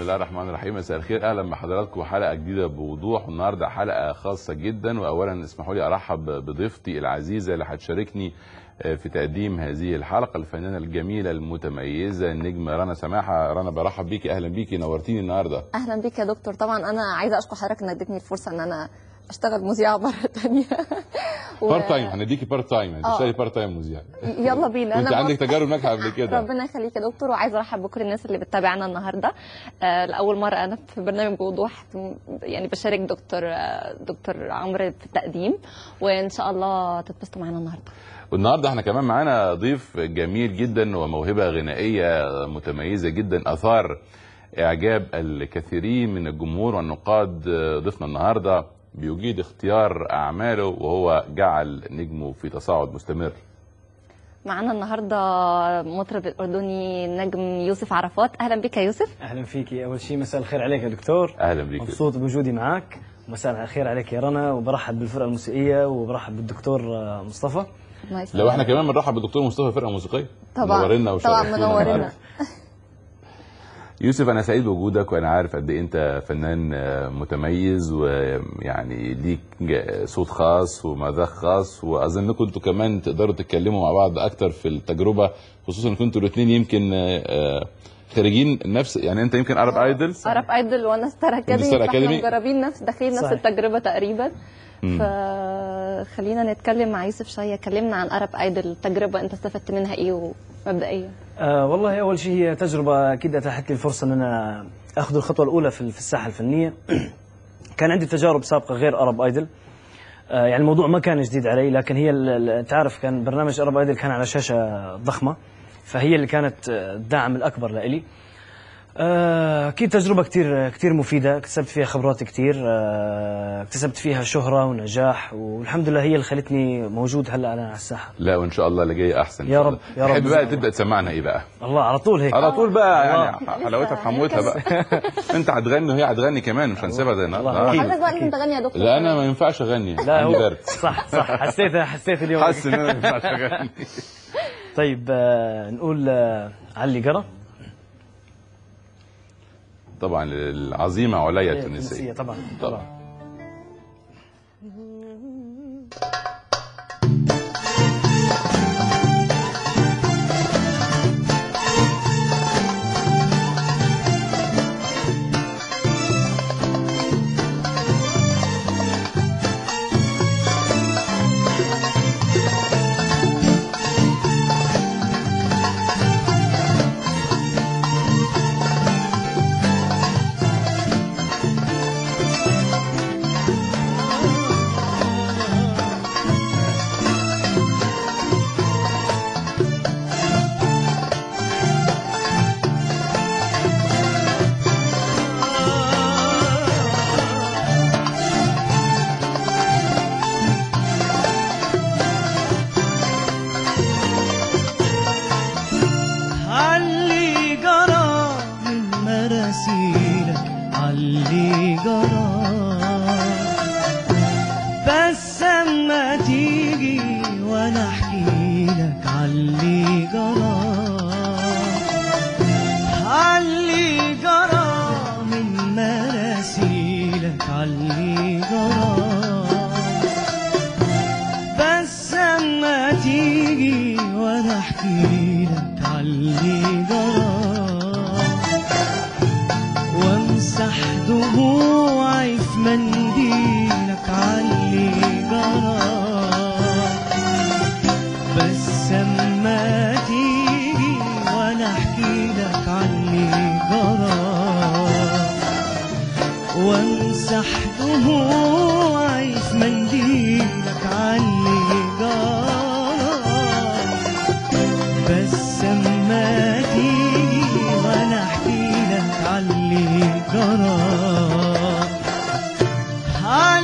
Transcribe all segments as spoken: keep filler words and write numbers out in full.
الله الرحمن الرحيم. مساء الخير، اهلا بحضراتكم حلقه جديده بوضوح. والنهارده حلقه خاصه جدا، واولا اسمحوا لي ارحب بضيفتي العزيزه اللي هتشاركني في تقديم هذه الحلقه، الفنانه الجميله المتميزه النجمه رنا سماحه. رنا برحب بيكي، اهلا بيكي، نورتيني النهارده. اهلا بيك يا دكتور. طبعا انا عايزه اشكر حضرتك انك اديتني الفرصه ان انا اشتغل مذيعه مره ثانيه. و... بارت تايم، هنديكي بارت تايم، يعني تشتغلي بارت تايم مذيعه. يلا بينا. انت عندك تجارب ناجحه قبل كده. ربنا يخليك يا دكتور، وعايزه ارحب بكل الناس اللي بتتابعنا النهارده. آه لاول مره انا في برنامج بوضوح، يعني بشارك دكتور آه دكتور عمرو في التقديم، وان شاء الله تتبسطوا معانا النهارده. والنهارده احنا كمان معانا ضيف جميل جدا وموهبه غنائيه متميزه جدا، اثار اعجاب الكثيرين من الجمهور والنقاد. ضيفنا النهارده بيجيد اختيار اعماله، وهو جعل نجمه في تصاعد مستمر. معانا النهارده مطرب الاردني نجم يوسف عرفات. اهلا بك يا يوسف. اهلا فيكي. اول شيء مساء الخير عليك يا دكتور. اهلا بك. مبسوط بوجودي معك. ومساء الخير عليك يا رنا، وبرحب بالفرقه الموسيقيه وبرحب بالدكتور مصطفى. لو احنا كمان بنرحب بالدكتور مصطفى، فرقه موسيقيه. طبعا منورنا طبعا منورنا. يوسف، انا سعيد بوجودك، وانا عارف قد ايه انت فنان متميز، ويعني ليك صوت خاص ومذاق خاص، واظنكم انتوا كمان تقدروا تتكلموا مع بعض اكتر في التجربه، خصوصا ان كنتوا الاثنين يمكن خارجين نفس، يعني انت يمكن عرب ايدل عرب ايدل وانا ستار اكاديمي، مجربين نفس داخلين نفس التجربه تقريبا. فخلينا نتكلم مع يوسف شويه. كلمنا عن عرب ايدل، التجربه انت استفدت منها ايه ومبدئيا؟ آه والله اول شيء هي تجربه اكيد اتاحت لي الفرصه ان انا اخذ الخطوه الاولى في في الساحه الفنيه. كان عندي تجارب سابقه غير عرب ايدل، آه يعني الموضوع ما كان جديد علي، لكن هي انت عارف كان برنامج عرب ايدل كان على شاشه ضخمه، فهي اللي كانت الدعم الاكبر لإلي. اكيد تجربه كثير كثير مفيده، اكتسبت فيها خبرات كثير، اكتسبت فيها شهره ونجاح، والحمد لله هي اللي خلتني موجود هلا على الساحه. لا وان شاء الله اللي جاي احسن. يا رب يا رب. تحب بقى تبدا تسمعنا ايه بقى؟ الله على طول هيك على طول بقى، يعني حلاوتها في حموتها بقى. انت هتغني وهي هتغني كمان، مش هنسيبها زي النهارده. حضرتك بقى لازم تغني يا دكتور. لا انا ما ينفعش اغني، لا هو برد. صح صح حسيت حسيت اليوم حاسس ان انا ما ينفعش اغني. طيب آه نقول آه علي قرا. طبعا العظيمه عليا التونسيه. طبعا طبعا. بس اما تيجي وانا احكي لك علي جرى، علي جرى من مراسيلك، علي جرى. بس اما تيجي وانا احكي لك علي جرى، وامسح دموعي في منديلك علي جرى. بس اما تيجي وانا احكي لك علي جرى، وامسح دموعي في منديلك علي جرى. بس اما تيجي وانا احكي لك علي جرى.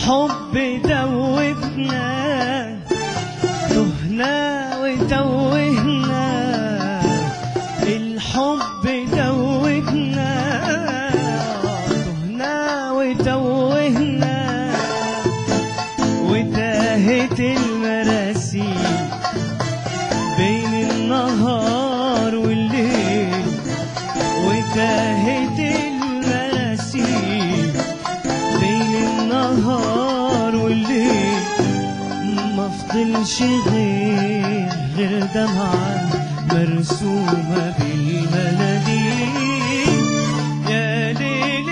الحب دوبنا تهنا وتوهنا الحب دوبنا تهنا وتوهنا وتاهت المراسيل بين النهار والليل وتاهت المراسيل بين النهار والليل ما فضلش غير غير دمعة مرسومة بالمناديل يا ليل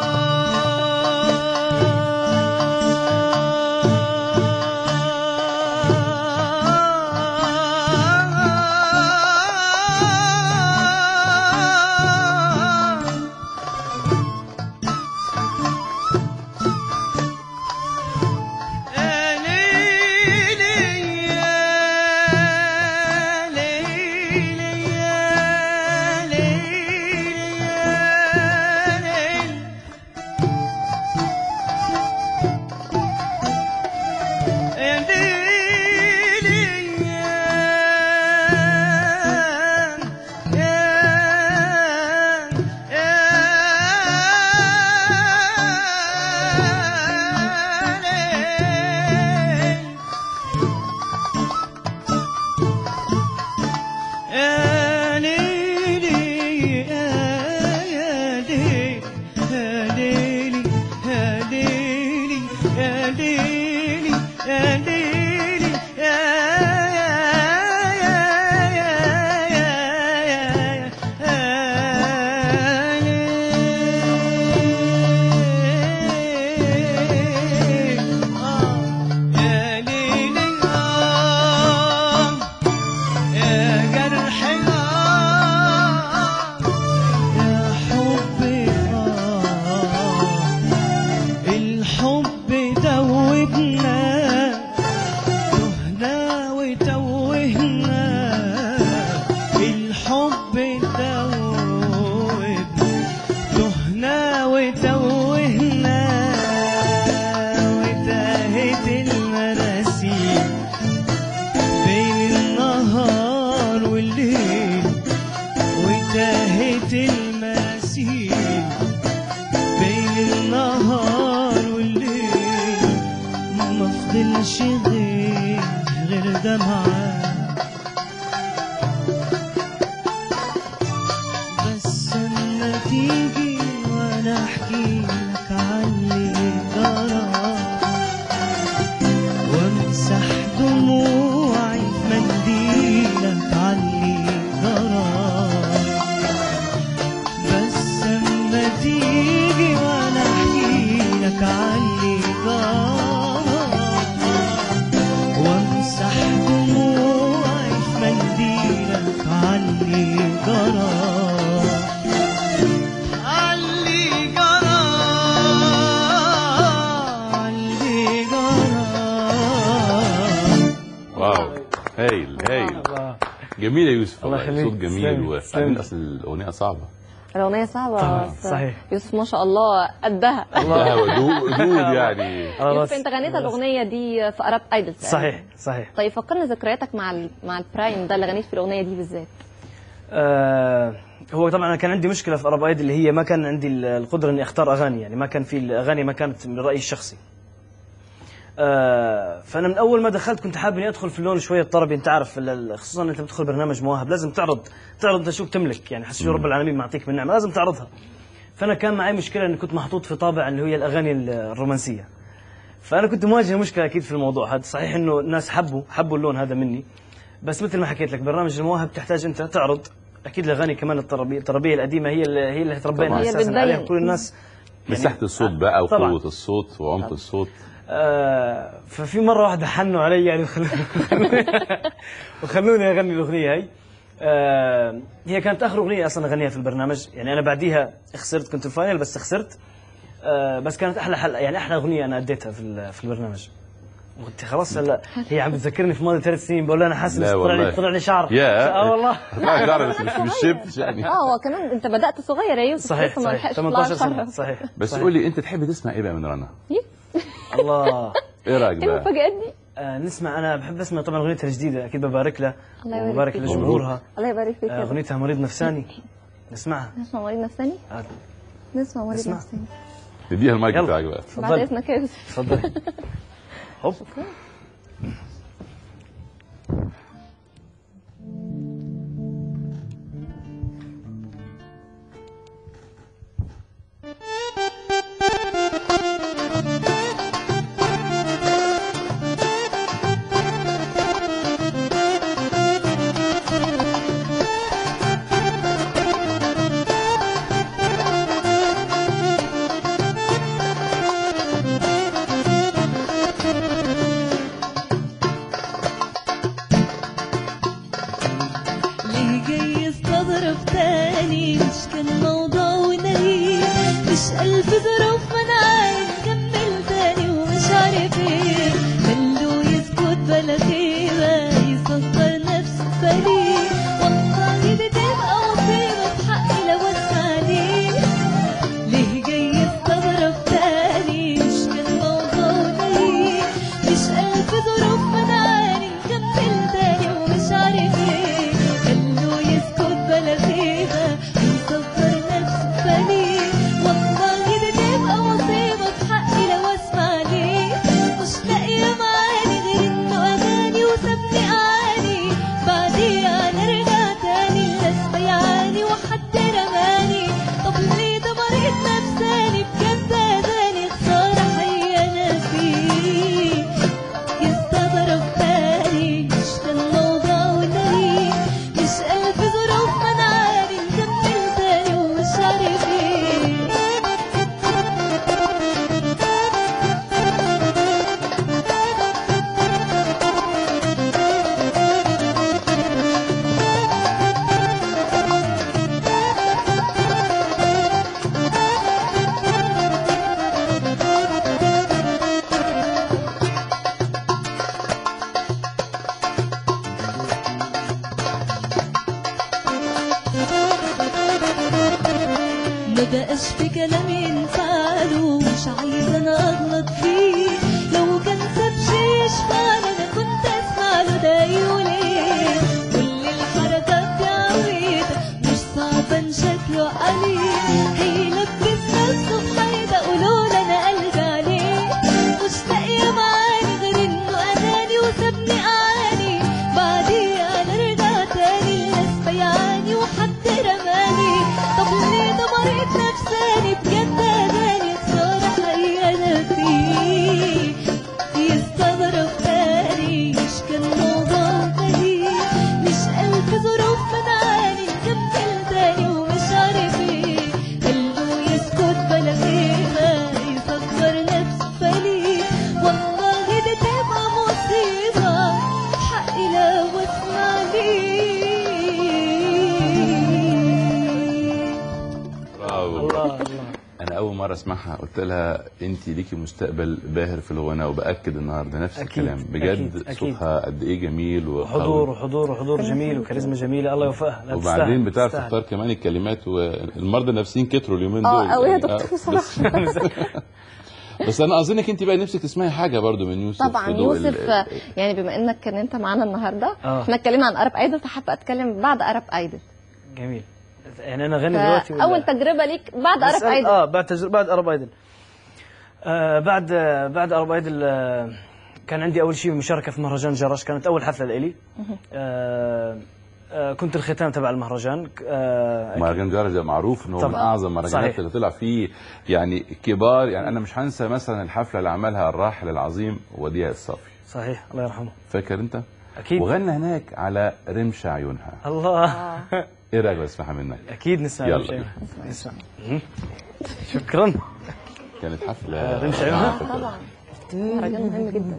جميل يا يوسف، الله والله صوت جميل. وبعدين اصل الاغنيه صعبه، الاغنيه صعبه طبعا صحيح. يوسف ما شاء الله قدها الله ودود يعني. يوسف انت غنيت الاغنيه دي في اراب ايدل. صحيح صحيح. طيب فكرنا ذكرياتك مع ال... مع البرايم ده اللي غنيت في الاغنيه دي بالذات. آه هو طبعا انا كان عندي مشكله في اراب ايدل اللي هي ما كان عندي القدره اني اختار اغاني، يعني ما كان في الاغاني ما كانت من رايي الشخصي. آه فانا من اول ما دخلت كنت حابب اني ادخل في اللون شويه الطربي. انت عارف خصوصا انت بتدخل برنامج مواهب لازم تعرض تعرض انت شو بتملك، يعني حس شو رب العالمين معطيك من نعمه لازم تعرضها. فانا كان معي مشكله اني كنت محطوط في طابع اللي هي الاغاني الرومانسيه. فانا كنت مواجه مشكله اكيد في الموضوع هذا. صحيح انه الناس حبوا حبوا اللون هذا مني، بس مثل ما حكيت لك برنامج المواهب تحتاج انت تعرض اكيد الاغاني كمان الطربيه الطربيه القديمه هي اللي هي اللي تربينا اساسا عليها كل الناس. يعني مساحه الصوت بقى وقوه الصوت وعمق الصوت. آه ففي مره واحده حنوا علي يعني وخلوني وخلوني اغني الاغنيه هي. آه هي كانت اخر اغنيه اصلا اغنيها في البرنامج، يعني انا بعديها خسرت، كنت الفاينل بس خسرت. آه بس كانت احلى حلقه، يعني احلى اغنيه انا اديتها في في البرنامج. وقلت خلاص هلا هي عم بتذكرني في ماضي ثلاث سنين، بقول انا حاسس طلع لي طلع لي شعر. اه والله طلع شعر بس مش بالشب يعني. اه هو كمان انت بدات صغير يا يوسف. صحيح صحيح ثمانية عشر سنه. صحيح بس صحيح. قول لي انت تحب تسمع ايه بقى من رنا؟ الله. ايه رايك ايه بقى؟ المفاجآت دي؟ آه نسمع، انا بحب اسمع طبعا اغنيتها الجديده، اكيد ببارك لها الله يبارك وببارك فيك. لجمهورها. الله يبارك فيك. آه اغنيتها مريض نفساني، نسمعها. نسمع مريض نفساني؟ آه. نسمع مريض نسمع. نفساني. نديها المايك يلا. بتاعك بقى. بعد تفضل اذنك يا يوسف. تفضل. هوب. ليه جاي يستظرف تاني؟ مش كان موضوع ونهي، مش ألف ظروف منعاني نكمل تاني ومش عارف ايه. خلوه يسكت بلا خيبة، يصغر نفسه فريق، والله دي تبقى مصيبة في حقي لو اسمع ليه. ليه جاي يستظرف تاني؟ مش كان موضوع ونهي، مش ألف ظروف منعاني نكمل تاني ومش عارف ايه. خلوه يسكت بلا خيبة، يصغر نفسه فريق، والله دي تبقى مصيبة في حقي لو اسمع ليه. مش لاقية معاني غير انه اغاني وسابني اعاني، بعديها نرجع تاني الناس بيعاني وحد رماني. طب ليه ده مريض نفساني بجد اذاني، خسارة حقيقة انا فيه. يستغرب تاني مش كان موضوع ونهي، مش ألف ظروف منعاني نكمل تاني ومش عارف ايه. ما بقاش في كلام ينفعله، مش عايزة انا اغلط فيه. لو كان ساب شي يشفعله انا كنت اسمعله ده يقول ايه. كل الحركات دي عويطة مش صعبة شكله عليه، هيلبس نفسه في حيدة قولوله انا قلبي عليه. مش لاقية معاني غير انه اذاني وسابني اعاني، بعديها نرجع تاني الناس بيعاني وحد رماني. طب ليه ده مريض نفساني بجد اذاني، خسارة حقيقة انا فيه. يستغرب تاني مش كان موضوع تاني، مش ألف ظروف منعاني نكمل تاني ومش عارف ايه. خلوه يسكت بلا خيبة، يصغر نفسه فريق، والله دي تبقى مصيبة حقي لو اسمع ليه. برافو. الله الله. انا اول مره اسمعها قلت لها انت ليكي مستقبل باهر في الغناء، وباكد النهارده نفس أكيد، الكلام بجد. أكيد، أكيد. صوتها قد ايه جميل وقوي. وحضور وحضور وحضور جميل وكاريزما جميله، الله يوفقها. لا وبعدين تستاهل، بتعرف تستاهل. تختار كمان الكلمات، والمرضى النفسيين كتروا اليومين اه دول قوي يا يعني. دكتور بس, بصراحة. بس انا اظنك انت بقى نفسك تسمعي حاجه برضو من يوسف. طبعا في ضوء ال- يوسف، يعني بما انك كان انت معانا النهارده، آه. احنا اتكلمنا عن ارب ايدل، فحابه اتكلم بعد ارب ايدل. جميل. يعني انا اغني دلوقتي ولا- اول تجربه ليك بعد ارب بسأل- ايدل. اه بعد تجربه بعد ارب ايدل. آه بعد آه بعد ارب ايدل آه كان عندي اول شيء مشاركه في مهرجان جرش، كانت اول حفله لإلي. آه آه كنت الختام تبع المهرجان. آه مهرجان جرش ده معروف ان هو من طبعاً. اعظم المهرجانات صحيح. اللي طلع فيه يعني كبار. يعني انا مش هنسى مثلا الحفله اللي عملها الراحل العظيم وديع الصافي، صحيح الله يرحمه. فاكر انت؟ اكيد. وغنى هناك على رمش عيونها. الله. ايه رايك اسمعها منك؟ اكيد نسمع. يلا رمش بينا. عيونها. نسمع. مهم. شكرا. كانت حفله آه، رمش عيونها؟ رائعة. طبعا مهرجان مهم جدا.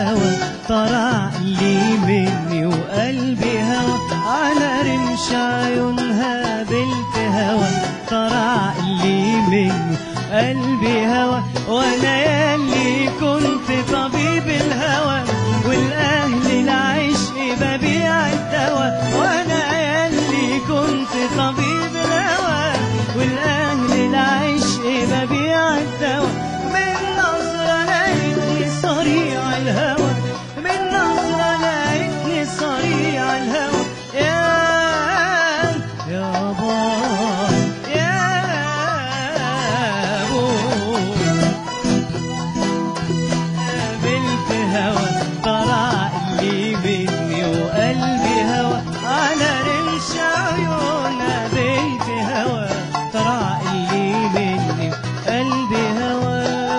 بالهوى طرع لي مني وقلبي هوى على رمش عيونها بالهوى طرع لي مني قلبي هوى وانا ياللي كنت طبيب الهوى والاهل العشق ببيع الدواء وانا ياللي كنت طبيب الهوى والاهل العشق ببيع الدواء من نظرة لقيتني صريع الهوى من نظرة لقيتني صريع الهوى يا يا بابا يا ابو قابلت هوى طلع لي مني وقلبي هوى على رمش عيونها بيت هوى طلع لي مني وقلبي هوى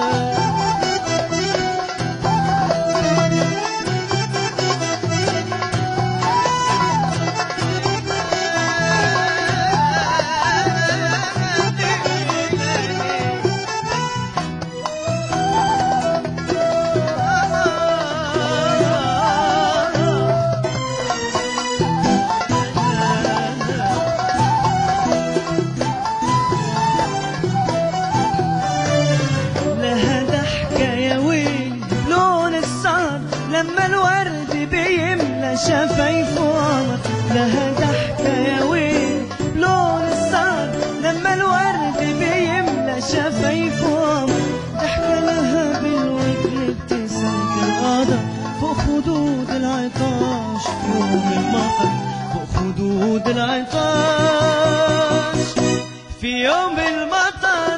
لما الورد بيملى شفايفه قمر لها ضحكة يا ويل لون السهر لما الورد بيملى شفايفه قمر ضحكة لها بالوجه ابتسامة القدر فوق خدود العطاش في يوم المطر فوق خدود العطاش في يوم المطر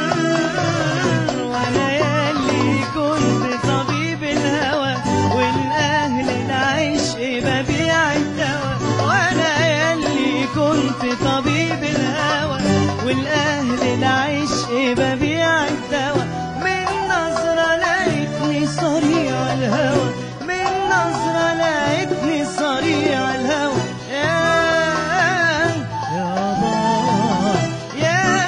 وانا ياللي كنت طبيب الهوى والاهل العشق ببيع الدواء وانا ياللي كنت طبيب الهوى والاهل العشق ببيع الدواء من نظرة لقيتني صريع الهوى من نظرة لقيتني صريع الهوى يا يا بابا يا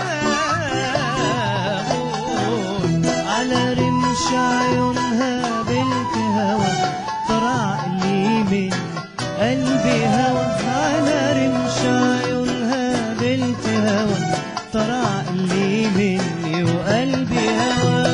ابوي على رمش عيونها بالهوى طرع لي من قلبي هوى على رمش عيونها بالهوى طرع لي مني وقلبي هوى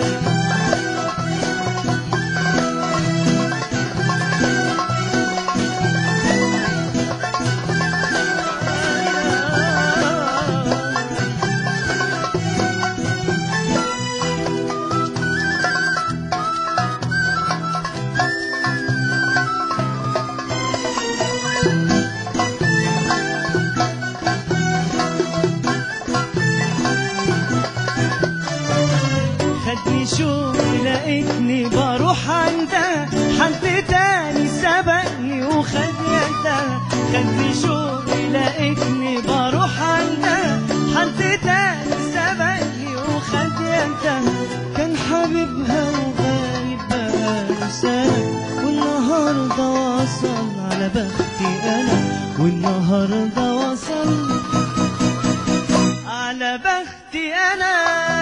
شوفي لقيتني بروح عندها حد تاني سبقني وخد يدها خدني شوفي لقيتني بروح عندها حد تاني سبقني وخد يدها كان حبيبها وغايب بقاله سنة والنهارده وصل على بختي انا والنهارده وصل على بختي انا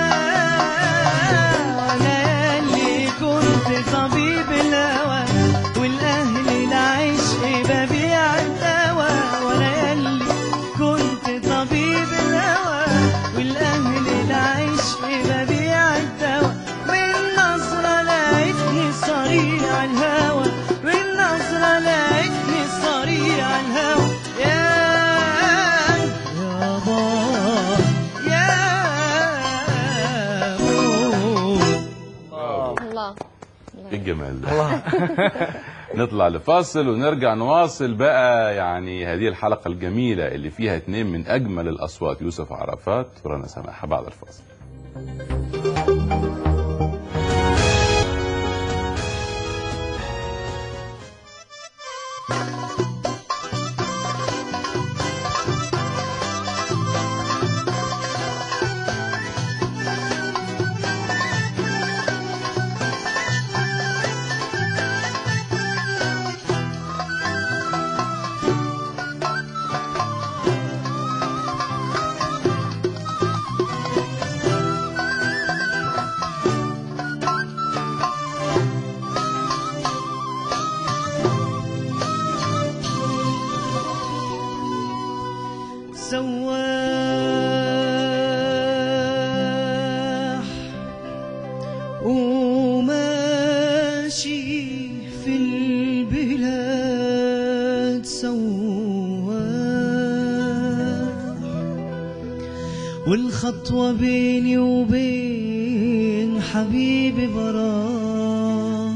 طبيب الهوى والاهل العشق ببيع الدواء وانا ياللي كنت طبيب الهوى والاهل العشق ببيع الدواء من نظرة لقيتني صريع الهوى من نظرة لقيتني صريع الهوى يا يا بابا يا الله ايه الجمال ده نطلع لفاصل ونرجع نواصل بقى يعني هذه الحلقة الجميلة اللي فيها اتنين من أجمل الأصوات يوسف عرفات ورنا سماحة بعد الفاصل. والخطوة بيني وبين حبيبي براح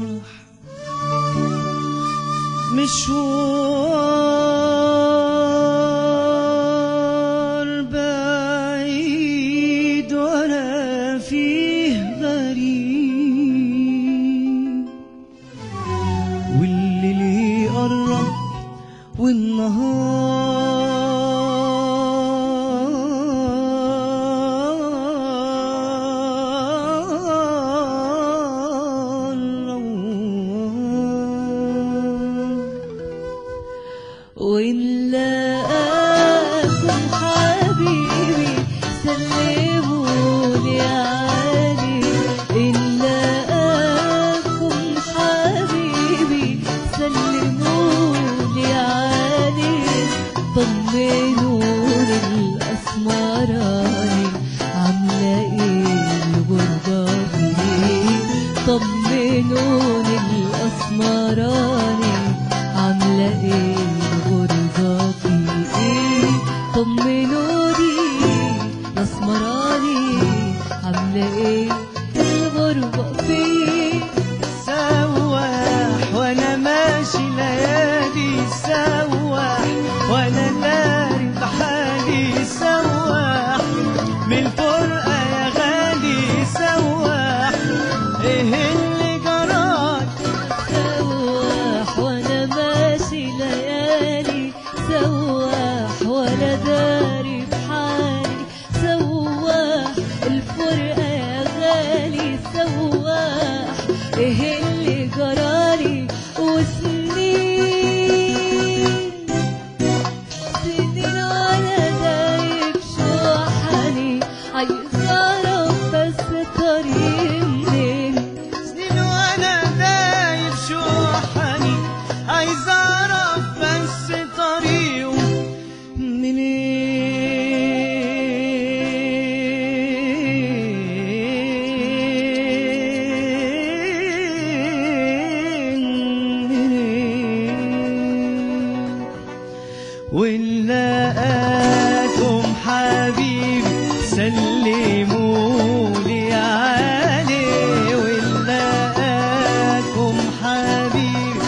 مشوار بعيد وأنا فيه غريب والليل يقرب والنهار وإن لاقاكم حبيبي سلمولي عليه إن لاقاكم حبيبي سلمولي عليه طمنوني الأسمراني عاملة إيه الغربة فيه طمنوني الأسمراني عاملة إيه الغربة فيه طمنوني الأسمراني عاملة إيه الغربة فيه سواح وانا ماشي ليالي سواح وانا داري بحالي سواح من الفرقة يا غالي سواح ايه اللي جراك سواح وانا ماشي ليالي سواح وانا داري بحالي سواح الفرقة يا غالي سواح ايه اللي جرالي وسنين سنين وانا دايب شوحني عايز اعرف بس طريق منين سنين وانا دايب شوحني عايز اعرف بس طريقه منين ولقاكم حبيبي سلمولي عليه ولقاكم حبيبي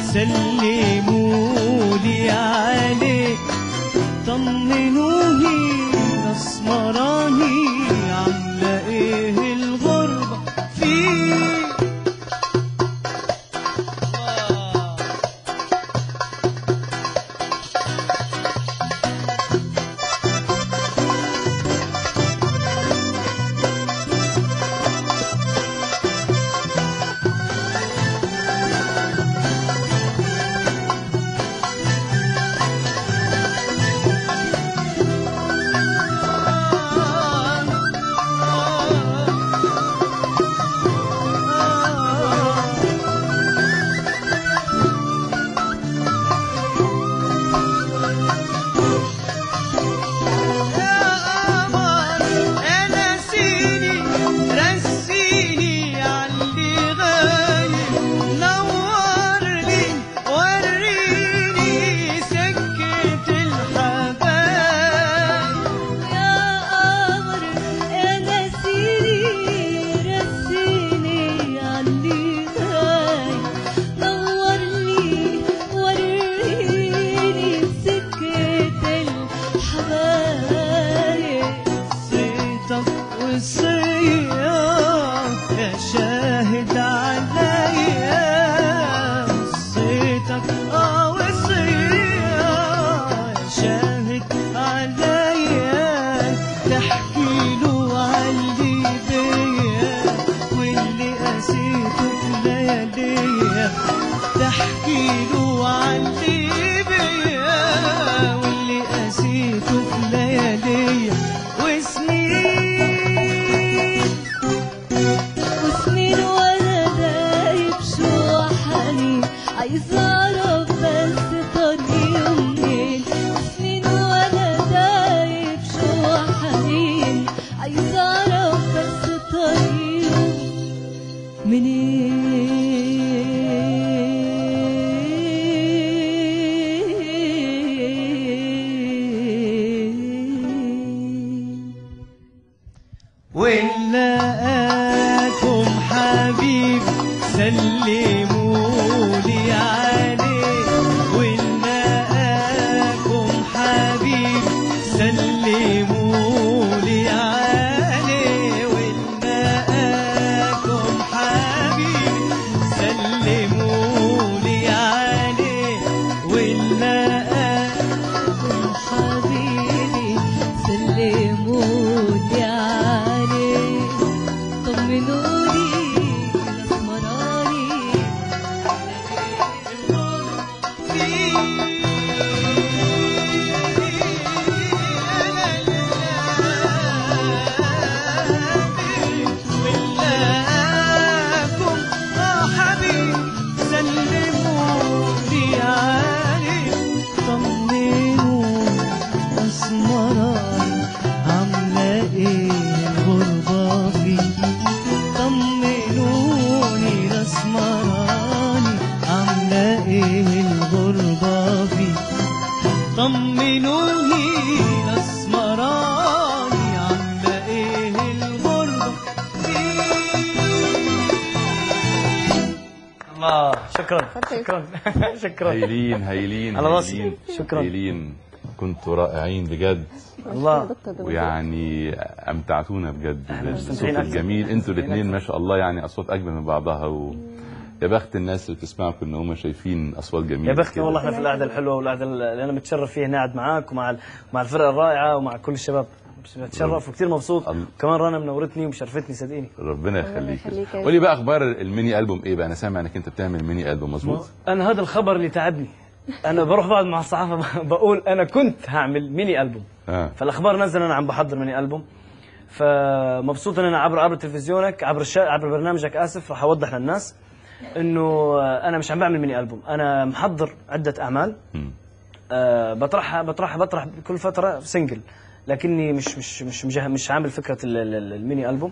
سلمولي عليه طمنوني الأسمراني عاملة ايه الغربة فيه تحكيله عني بيا واللي قاسيته في ليالي وسنين وسنين وانا دايب شوحني عايز اعرف بس طريقه منين سنين وانا دايب شوحني عايز اعرف بس طريقه منين سلموا لي عليه ولقاكم حبيب سلموا لي عليه ولقاكم حبيب سلموا لي عليه ولقاكم حبيبي سلموا لي عليه طمنوني الاسمراني ولقاكم اه حبيب سلموا لي عليه طمنوا اسمراني عامله ايه الغربه فيه طمنوني الاسمراني عامله ايه الغربه فيه طمنوني الاسمراني عامله ايه الغربه الله شكرا شكرا شكرا هايلين هايلين على راسي. هايلين، شكراً. هايلين، كنتوا رائعين بجد، الله. ويعني امتعتونا بجد بالصوت مستمتعين أكتر. الجميل. انتوا مستمتعين الاثنين ما أكتر. شاء الله يعني اصوات اجمل من بعضها، و يا بخت الناس اللي بتسمعكم ان هم شايفين اصوات جميله يا بختنا كده. والله احنا في القعده الحلوه والقعده اللي انا متشرف فيها اني قاعد معاك ومع ال- مع الفرقه الرائعه ومع كل الشباب. بتشرف وكثير مبسوط، الله. كمان رنا منورتني ومشرفتني صدقيني. ربنا يخليك. يخليك يا قولي بقى اخبار الميني البوم ايه بقى؟ انا سامع انك انت بتعمل ميني البوم، مظبوط؟ انا هذا الخبر اللي تعبني، انا بروح بقعد مع الصحافه بقول انا كنت هعمل ميني البوم، اه فالاخبار نزل انا عم بحضر ميني البوم، فمبسوط ان انا عبر عبر تلفزيونك عبر الشا... عبر برنامجك اسف راح اوضح للناس انه انا مش عم بعمل ميني البوم، انا محضر عده اعمال مم. أه بطرحها بطرحها بطرح كل فتره سنجل، لكني مش مش مش مش, مش عامل فكره ال- ال- ال- الميني البوم.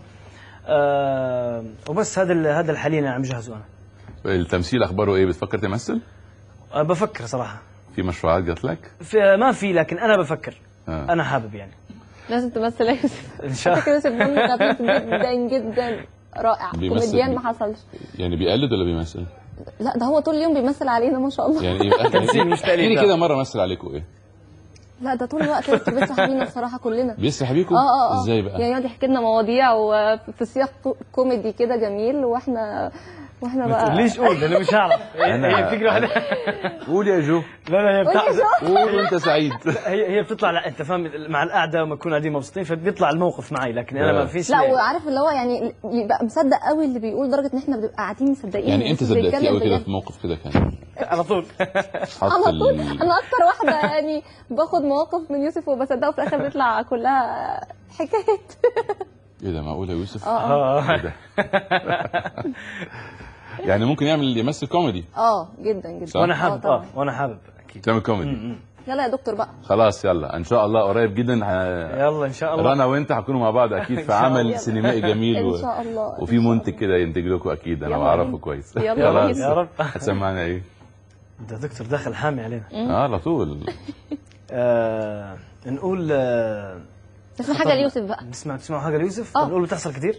أه وبس هذا ال- هذا الحالي انا عم جهزه انا. التمثيل اخباره ايه؟ بتفكر تمثل؟ أه بفكر صراحه، في مشروعات جات لك؟ في ما في لكن انا بفكر. آه. انا حابب يعني لازم تمثل يا يوسف. ان شاء الله. فكرة يوسف دمه خفيف جدا جدا رائع، بيمثل كوميديان بي- ما حصلش. يعني بيقلد ولا بيمثل؟ لا ده هو طول اليوم بيمثل علينا ما شاء الله. يعني ايه؟ تمثيل مش تقليد. احكي لي كده مره مثل عليكم ايه؟ لا ده طول الوقت يوسف بيسرح بينا بصراحه كلنا. بيسرح بيكم؟ اه اه اه ازاي بقى؟ يعني يقعد يحكي لنا مواضيع وفي سياق كو- كوميدي كده جميل، واحنا واحنا ما بقى تقوليش قول ده انا مش هعرف. هي أنا- هي بتقرا واحدة. قول يا جو، لا لا هي بتاع قول وانت سعيد. هي هي بتطلع لا انت فاهم مع القعده لما نكون قاعدين مبسوطين فبيطلع الموقف معي، لكن انا ما فيش. لا وعارف اللي هو يعني يبقى مصدق قوي اللي بيقول لدرجه ان احنا بنبقى قاعدين مصدقين. يعني انت يوسف صدقتيه بيتكلم قوي كده بجد. في موقف كده كان على طول. حط على طول ال... انا اكتر واحده يعني باخد مواقف من يوسف وبصدقه وفي الاخر بيطلع كلها حكايات. ايه ده معقول يا يوسف؟ اه اه ايه ده؟ يعني ممكن يعمل يمثل كوميدي؟ اه جدا جدا. وانا آه حابب طبعاً. اه وانا حابب اكيد. تعمل كوميدي؟ يلا يا دكتور بقى. خلاص يلا ان شاء الله قريب جدا ه... يلا ان شاء الله. رنا وانت هتكونوا مع بعض اكيد في عمل سينمائي جميل ان و... شاء الله. وفي منتج كده ينتج لكم اكيد، انا يلا بعرفه بينا. كويس. يلا خلاص بينا. يا رب. هتسمعنا ايه؟ ده دكتور دخل حامي علينا. اه على طول. آه نقول آه نسمع حاجه ليوسف بقى. نسمع تسمعوا حاجه ليوسف؟ آه. نقول بتحصل كتير.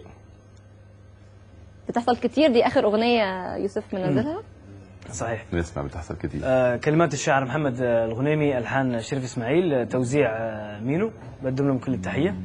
بتحصل كتير، دي اخر اغنيه يوسف منزلها. صحيح. نسمع بتحصل كتير. آه كلمات الشاعر محمد آه، الغنيمي، الحان شريف اسماعيل، آه، توزيع آه مينو. بقدم لهم كل التحيه.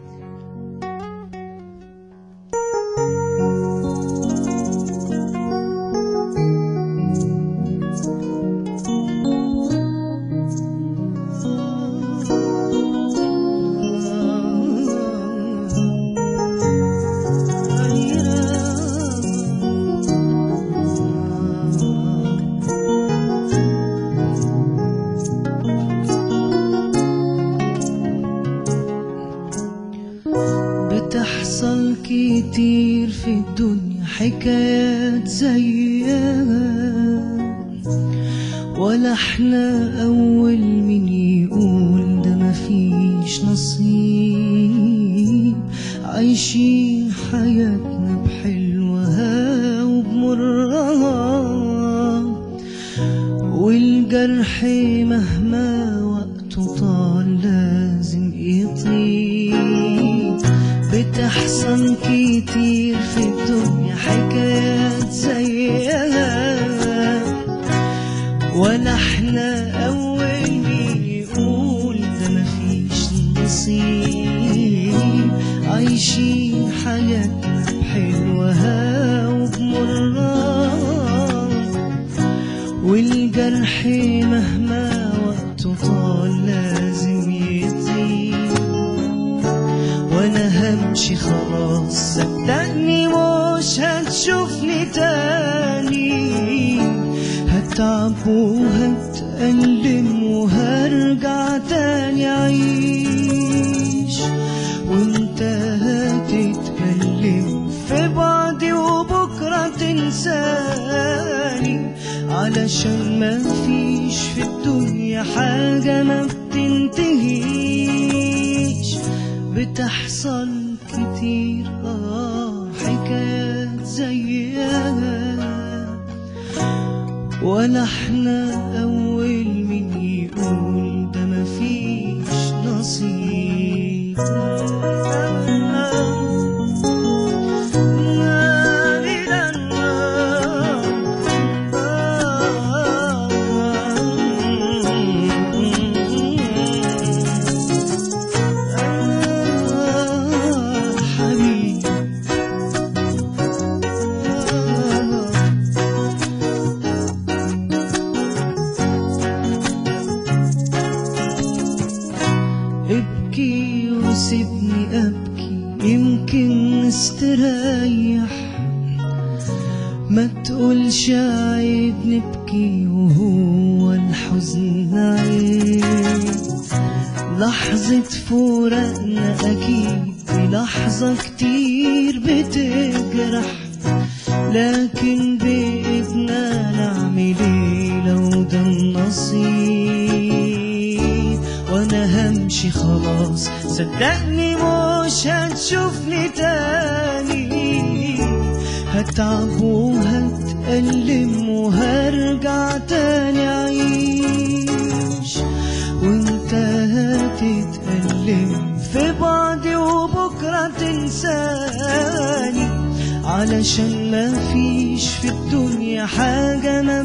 بتحصل كتير في الدنيا حكايات زيها، ولا احنا اول من يقول ده مفيش نصيب، عايشين حياتنا بحلوها وبمرها، والجرح مهما وقته طال لازم يطيب. بتحصل كتير في الدنيا حكايات زي ولا احنا أول مين يقول ده مفيش نصيب، عايشين حياتنا بحلوها وبمرها، والجرح مهما وقته طال لازم يطيب، وانا همشي خلاص صدقني مش هتشوفني تاني، هتعب وهتألم وهرجع تاني أعيش، وانت هتتكلم في بعضي وبكرة تنساني، علشان ما فيش في الدنيا حاجة ما بتنتهيش، بتحصل كتير آه حكايات زيها، ولا احنا أول من يقول ده مفيش نصيب. ابكي وسيبني أبكي يمكن نستريح، ما تقولش عيب نبكي وهو الحزن عيب، لحظة فراقنا أكيد دي لحظة كتير بتجرح، لكن بإيدنا نعمل ايه لو ده النصيب، وانا همشي خلاص صدقني مش هتشوفني تاني، هتعب وهتألم وهرجع تاني أعيش، وانت هتتألم في بعضي وبكرة تنساني، علشان ما فيش في الدنيا حاجة ما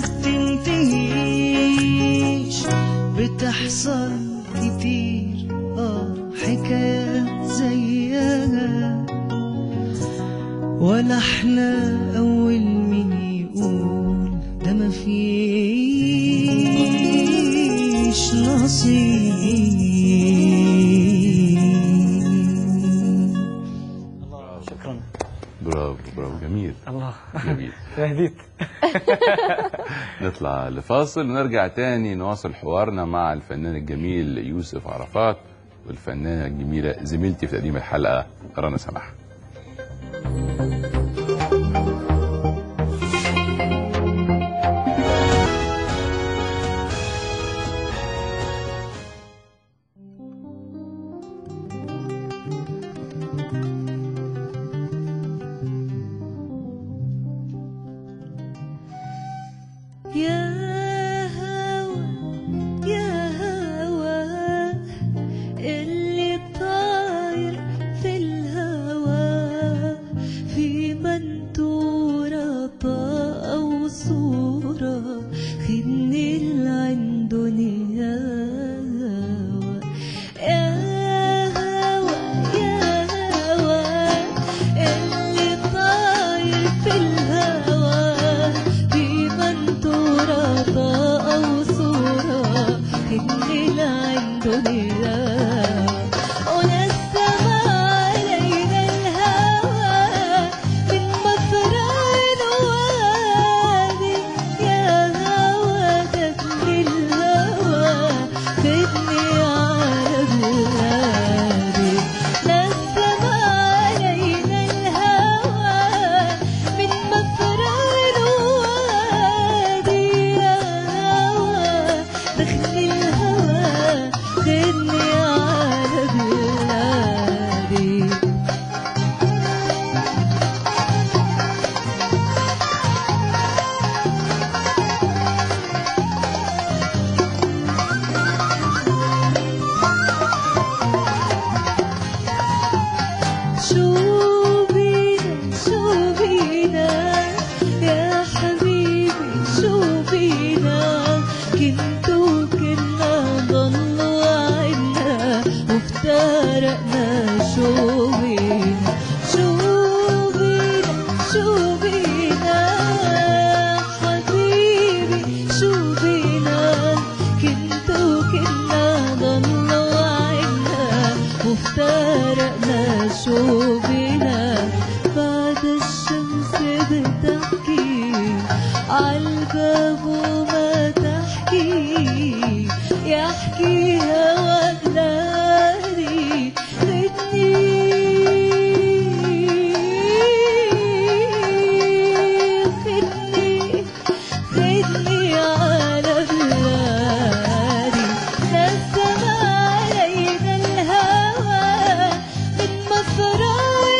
بتنتهيش، بتحصل كتير اه حكايات زيها، ولا احنا أول من يقول ده مفيش نصيب. شكرا. برافو برافو جميل الله جميل. هديت. نطلع لفاصل ونرجع تاني نواصل حوارنا مع الفنان الجميل يوسف عرفات والفنانة الجميلة زميلتي في تقديم الحلقة رنا سماح. يا هوا يا هوا اللي طاير في الهوا، في منتورة طاقة وصورة خدني لعند دنيا، يا هوا يا هوا اللي طاير في الهوا، في منتورة طاقة وصورة خدني لعند دنيا، ونسم علينا الهوى من مفرق الوادي، يا هوا ده عالباب وما تحكي يحكي هواك نادي خدني خدني خدني على بلادي نسم علينا الهوى من مفرق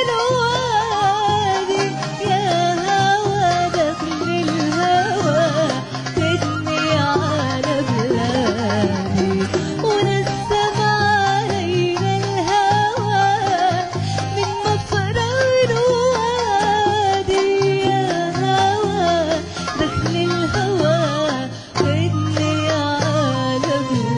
الوادي يا هوى دخل الهوى خدني على بلادي ونسم علينا الهوى من مفرق الوادي يا هوى دخل الهوى خدني على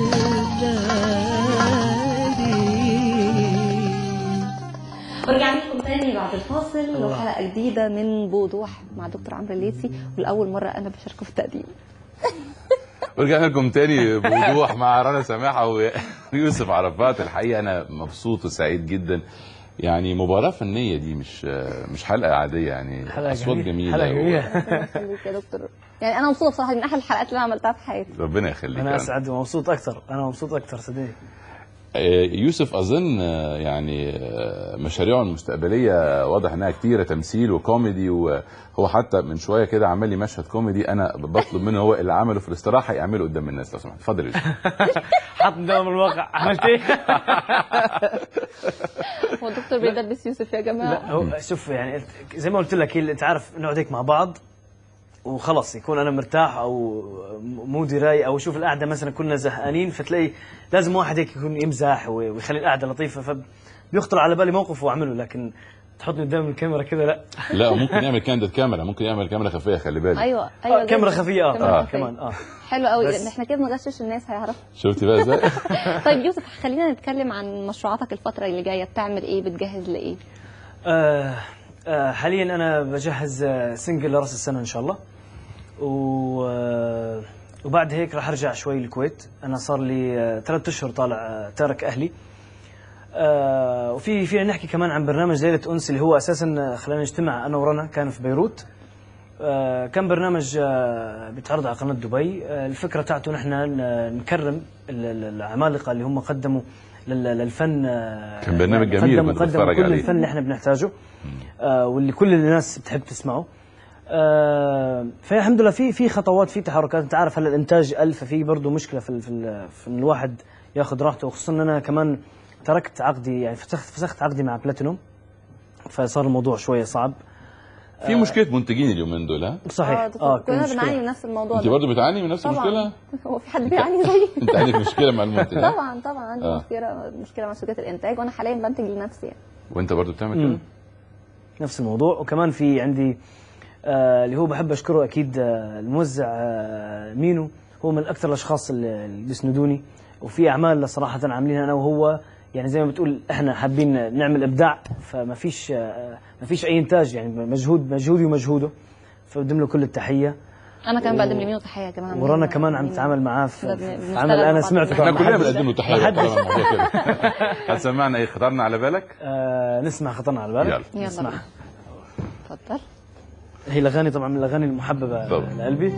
بلادي. ورجعنا لكم تاني بعد الفاصل وحلقه جديده من بوضوح مع دكتور عمرو الليثي، ولاول مره انا بشاركه في التقديم. ورجعنا لكم تاني بوضوح مع رنا سماحه ويوسف عرفات. الحقيقه انا مبسوط وسعيد جدا، يعني مباراه فنيه دي مش مش حلقه عاديه، يعني حلقة اصوات جميلة. جميله حلقة و- جميلة. ربنا يخليك يا دكتور، يعني انا مبسوطه بصراحه، دي من احلى الحلقات اللي انا عملتها في حياتي. ربنا يخليك. انا يعني. اسعد ومبسوط اكثر، انا مبسوط اكثر صدقني. آه، يوسف اظن آه، يعني آه، مشاريعه المستقبليه واضح انها كتيره، تمثيل وكوميدي، وهو حتى من شويه كده عمل لي مشهد كوميدي انا بطلب منه هو اللي عمله في الاستراحه يعمله قدام الناس لو سمحت. اتفضل يا يوسف. حط قدام الواقع عملت ايه؟ هو الدكتور بيدبس يوسف يا جماعه؟ لا هو شوف يعني زي ما قلت لك، انت عارف نقعد هيك مع بعض وخلص يكون انا مرتاح او مودي رايق، او اشوف القعده مثلا كنا زهقانين فتلاقي لازم واحد هيك يكون يمزح ويخلي القعده لطيفه، فبيخطر على بالي موقف واعمله، لكن تحطني قدام الكاميرا كده لا. لا ممكن يعمل كانديد كاميرا، ممكن يعمل كاميرا خفيه، خلي بالك. ايوه ايوه آه كاميرا خفيه اه, كاميرا آه خفية. كمان اه حلو قوي، بس- ان احنا كده نغشش الناس هيعرفوا. شفتي بقى ازاي؟ طيب يوسف، خلينا نتكلم عن مشروعاتك الفتره اللي جايه، بتعمل ايه؟ بتجهز لايه؟ آه آه حاليا انا بجهز آه، سنجل لراس السنه ان شاء الله، و آه، وبعد هيك راح ارجع شوي الكويت. انا صار لي آه، ثلاث اشهر طالع آه، تارك اهلي. آه وفي فينا نحكي كمان عن برنامج ليله انس اللي هو اساسا خلينا نجتمع انا ورنا، كان في بيروت. آه كان برنامج آه بيتعرض على قناه دبي. آه الفكره تاعته نحن ن- نكرم ال- ال- العمالقه اللي هم قدموا لل- للفن. آه كان برنامج يعني جميل قدموا كنت قدموا بتفرج كل عليه. الفن اللي احنا بنحتاجه، آه واللي كل الناس بتحب تسمعه. آه فالحمد لله في في خطوات، في تحركات. انت عارف هلا الانتاج ألف، ففي برضه مشكله في ال- في, ال- في إن الواحد ياخذ راحته، وخصوصا ان انا كمان تركت عقدي، يعني فسخت فسخت عقدي مع بلاتينوم، فصار الموضوع شويه صعب. في مشكله منتجين اليومين دول، ها؟ صحيح اه دكتور، كان كلنا مشكلة. بنعاني من نفس الموضوع انت ده. برضه بتعاني من نفس طبعاً. المشكله؟ هو في حد بيعاني زيي؟ انت عندك مشكله مع المنتج، ها؟ طبعا طبعا عندي آه. مشكله مشكله مع شركات الانتاج، وانا حاليا بنتج لنفسي يعني. وانت برضه بتعمل مم. كده؟ نفس الموضوع. وكمان في عندي آه اللي هو بحب اشكره اكيد، آه الموزع آه مينو، هو من اكثر الاشخاص اللي اللي بيسندوني. وفي اعمال صراحه عاملينها انا وهو، يعني زي ما بتقول احنا حابين نعمل ابداع، فما فيش آه ما فيش اي انتاج، يعني مجهود مجهودي ومجهوده، فبقدم له كل التحيه. انا كمان و- بقدم لمينو تحيه يا جماعه. ورانا مينو- كمان عم مينو. نتعامل معاه ده في, بن- في بنشتغل عمل مع انا بعض سمعته كلنا. احنا طبعاً. كلنا ما حدش- بنقدم له تحيه ما بقى حدش- طالما الموضوع كده. هتسمعنا ايه؟ خطرنا على بالك؟ آه نسمع خطرنا على بالك. يلا. يلا نسمع. بينا. اتفضل. هي الاغاني طبعا من الاغاني المحببه طبعاً. لقلبي.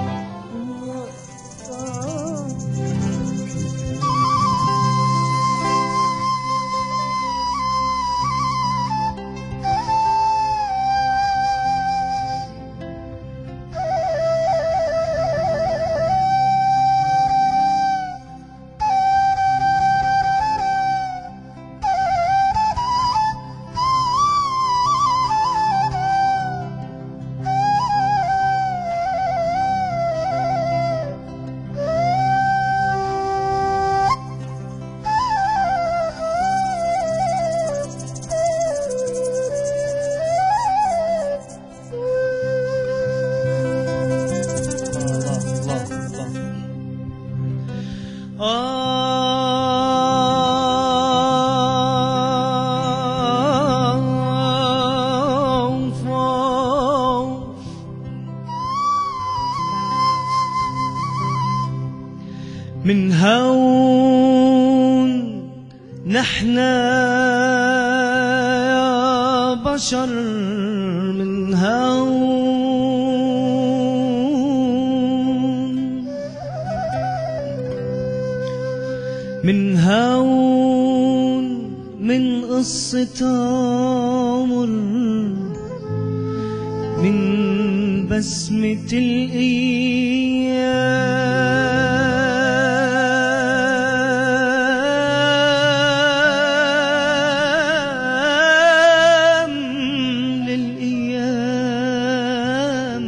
الله الله الله. من هون نحنا يا بشر، من هون من هون من قصة عمر، من بسمة الأيام للأيام،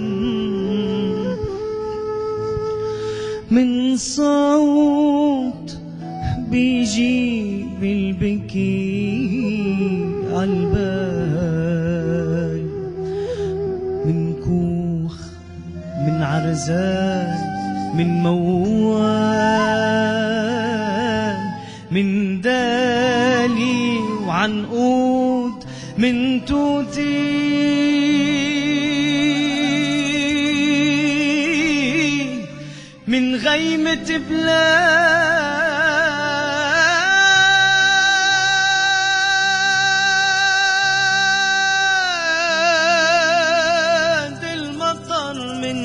من صوت بيجي بالبكي عالبال، من كوخ من عرزان من موال، من دالي وعنقود من توتي، من غيمة بلاد المطر، من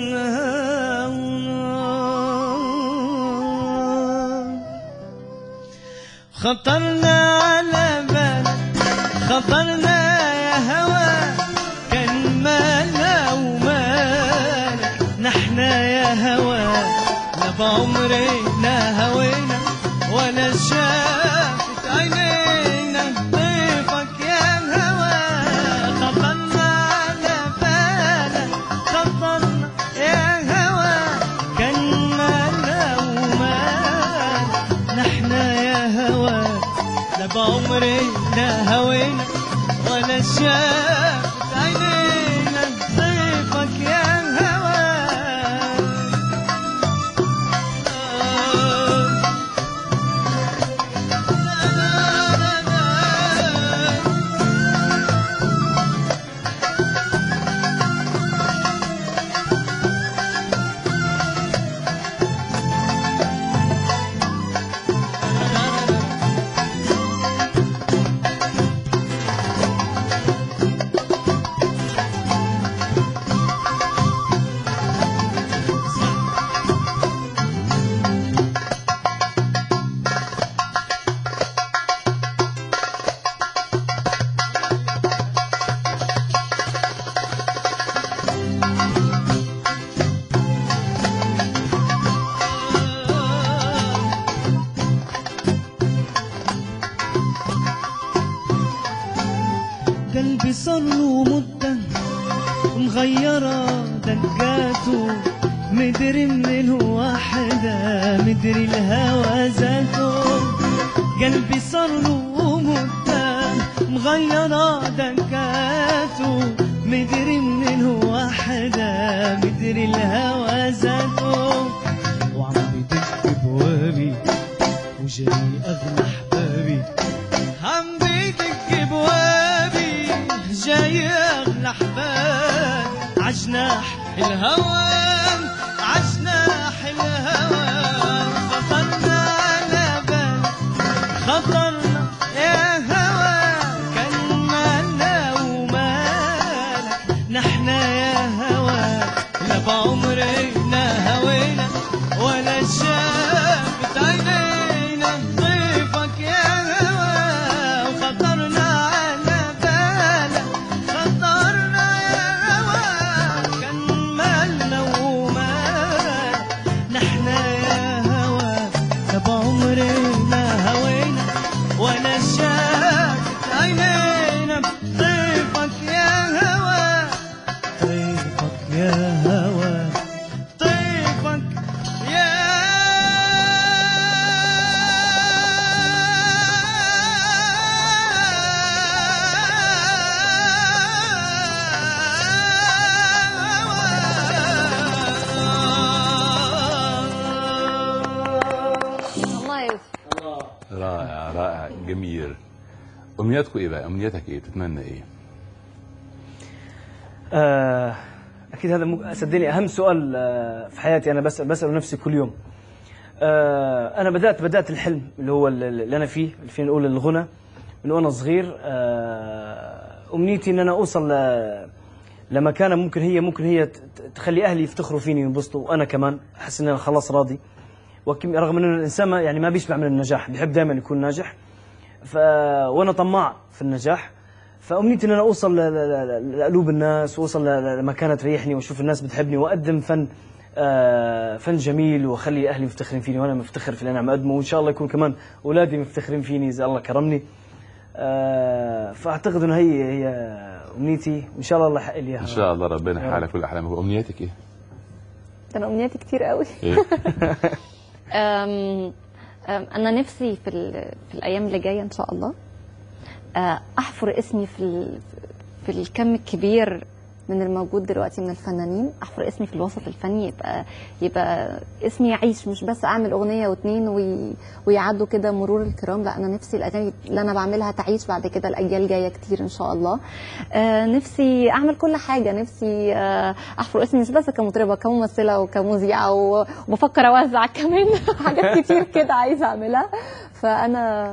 خطرنا على بال، خطرنا يا هوى كان مالنا ومالك، نحنا يا هوى لا بعمرنا هوينا ولا شافت عينينا ضيفك يا هوى، خطرنا على بالك، خطرنا يا هوى كان مالنا ومالك، نحنا يا هوى لا بعمرنا هوينا ولا شافت عينينا ضيفك يا هوى. قلبي صارله مدة مغيرة دقاته، مدري من الوحدة مدري الهوى ذاته، قلبي صارله مدة مغيرة دقاته، مدري من الوحدة مدري الهوى ذاته، وعم بدق بوابي وجاي أغلى أحبابي، عم بدق بوابي جاي أغلى أحباب، عجناح الهوى عجناح الهوى، خطرنا على بال، خطرنا يا هوى كان مالنا ومالك، نحنا يا هوى لا بعمرنا هوينا ولا شافت عينينا ضيفك يا هوى، وخطرنا على بالك، خطرنا يا هوى كان مالنا ومالك، نحنا يا هوى لا بعمرنا هوينا ولا شافت عينينا ضيفك يا هوى، ضيفك يا هوى، ضيفك يا الله يوفقك. رائع رائع جميل. امنياتكم ايه بقى؟ امنياتك ايه؟ تتمنى ايه؟ آه اكيد هذا مو- صدقني اهم سؤال آه في حياتي، انا بسال بساله نفسي كل يوم. آه انا بدات بدات الحلم اللي هو اللي انا فيه، اللي فينا نقول الغنى، من وانا صغير. آه امنيتي ان انا اوصل ل- لمكانه ممكن هي ممكن هي ت- ت- تخلي اهلي يفتخروا فيني وينبسطوا، وانا كمان احس ان انا خلاص راضي وكم رغم انه الانسان ما يعني ما بيشبع من النجاح، بيحب دائما يكون ناجح. ف وانا طماع في النجاح، فامنيتي ان انا اوصل لقلوب الناس، واوصل لمكانه تريحني، واشوف الناس بتحبني، واقدم فن آه فن جميل، واخلي اهلي مفتخرين فيني وانا مفتخر في اللي انا عم اقدمه، وان شاء الله يكون كمان اولادي مفتخرين فيني اذا الله كرمني. آه فاعتقد انه هي هي امنيتي، وان شاء الله الله يحقق لي اياها. ان شاء الله ربنا يحقق لك كل احلامك. وامنياتك ايه؟ انا امنياتي كتير قوي. إيه؟ أم أم انا نفسي في في الايام اللي جايه ان شاء الله احفر اسمي في في الكم الكبير من الموجود دلوقتي من الفنانين، احفر اسمي في الوسط الفني، يبقى يبقى اسمي يعيش، مش بس اعمل اغنيه واثنين وي ويعدوا كده مرور الكرام. لا، انا نفسي الاغاني اللي انا بعملها تعيش بعد كده الاجيال جايه كتير ان شاء الله. آه نفسي اعمل كل حاجه، نفسي آه احفر اسمي مش بس كمطربه، كممثله وكمذيعه، وبفكر اوزع كمان حاجات كتير كده عايزه اعملها. فانا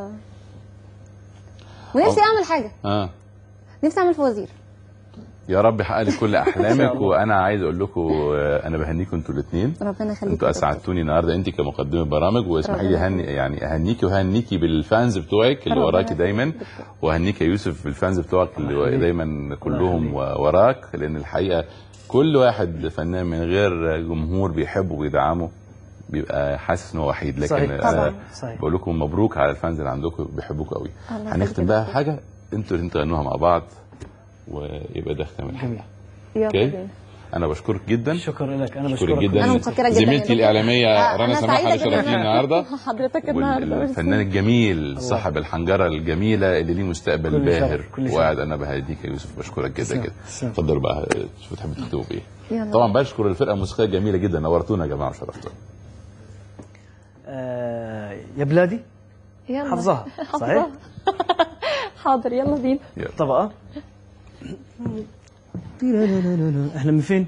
ونفسي اعمل حاجه، اه نفسي اعمل فوازير. يا رب يحقق لك كل احلامك. وانا عايز اقول لكم انا بهنيكم انتوا الاثنين، ربنا يخليك. انتوا اسعدتوني النهارده، انت كمقدمه برامج، واسمحي لي هني يعني اهنيكي وهنيكي بالفانز بتوعك اللي وراكي دايما، وهنيك يا يوسف بالفانز بتوعك اللي دايما كلهم وراك، لان الحقيقه كل واحد فنان من غير جمهور بيحبه وبيدعمه بيبقى حاسس ان هو وحيد. لكن صحيح. انا بقول لكم مبروك على الفانز اللي عندكم بيحبوكوا قوي. هنختم بقى حاجه انتوا اللي تغنوها مع بعض ويبقى ده ختام الحلقه. اوكي، انا بشكرك جدا. شكرا لك. انا بشكرك بشكرك جدا. انا متشكره جدا زميلتي الاعلاميه رنا سماح اللي شرفتيني النهارده، حضرتك النهارده، والفنان الجميل صاحب الحنجره الجميله اللي ليه مستقبل باهر، وقاعد انا بهديك يا يوسف. بشكرك جدا جدا. اتفضلوا بقى، شوفوا تحبوا تكتبوا بايه. طبعا بشكر الفرقه الموسيقيه الجميله جدا، نورتونا يا جماعه وشرفتونا. آه يا بلادي يلا حافظها صحيح؟ حاضر، يلا بينا. طبقه. احنا من فين؟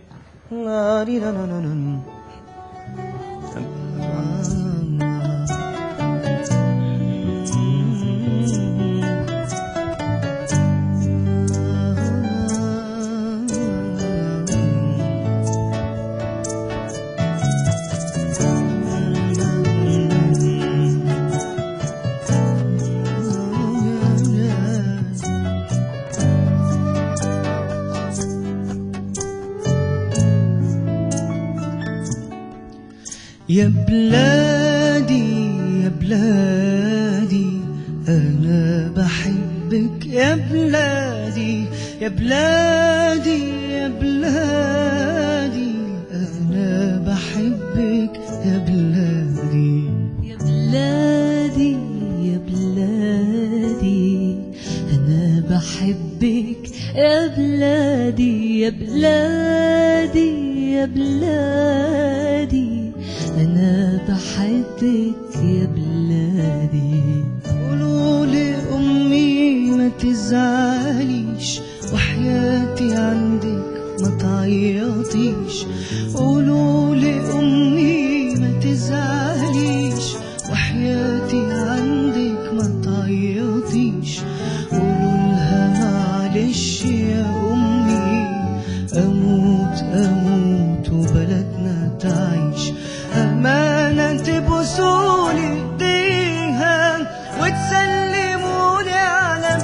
يا بلادي يا بلادي أنا بحبك يا بلادي يا بلادي يا بلادي أنا بحبك يا بلادي يا بلادي يا بلادي أنا بحبك يا بلادي يا بلادي يا بلادي أنا بحبك يا بلادي. قولوا لأمي ما تزعليش، وحياتي عندك ما تعيطيش. قولوا لأمي ما تزعليش، وحياتي عندك ما تعيطيش. قولوا لها معلش يا أمي، أموت أموت وبلدنا تعيش. أمانة تبوسولي ايديها وتسلمولي على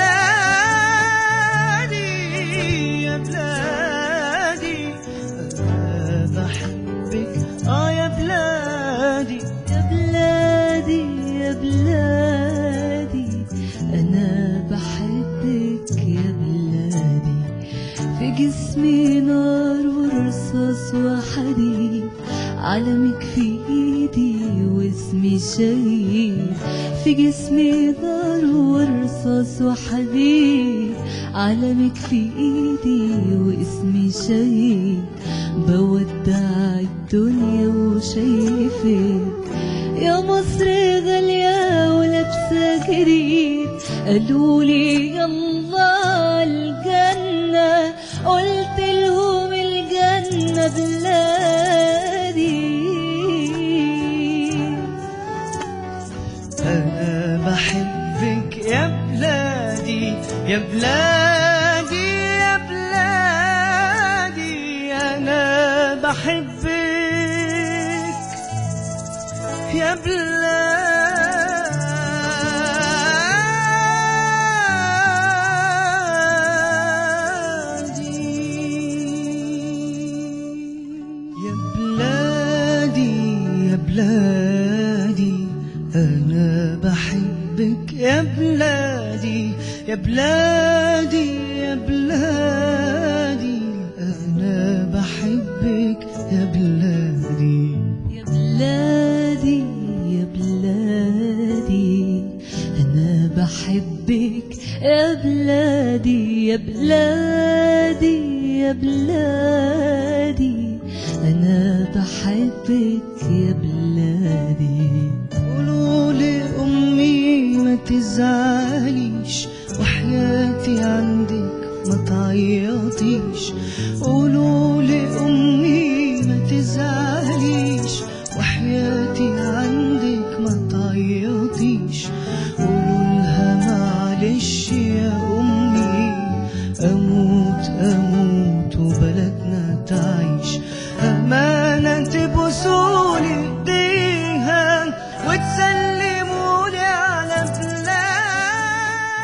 بلادي يا بلادي أنا بحبك آه يا بلادي يا بلادي يا بلادي أنا بحبك يا بلادي. في جسمي نار ورصاص وحديد، علمك في ايدي واسمي شهيد. في جسمي نار ورصاص وحديد، علمك في ايدي واسمي شهيد. بودع الدنيا وشايفك يا مصر غالية ولابسة جديد. قالولي يلا الجنة، قلت لهم الجنة بلادي. أنا بحبك يا بلادي يا بلادي يا بلادي أنا بحبك يا بلادي يا بلادي يا بلادي أنا بحبك يا بلادي يا بلادي يا بلادي أنا بحبك يا بلادي يا بلادي يا بلادي أنا بحبك يا بلادي يا بلادي يا بلادي أنا بحبك يا بلادي قولوا لأمي ما تزعليش وحياتي عندك ما تعيطيش قولوا لأمي ما تزعليش وحياتي عندك ما تعيطيش قولوا لها معلش يا أمي أموت أموت وبلدنا تعيش أمانة تبوسولي ايديها وتسلم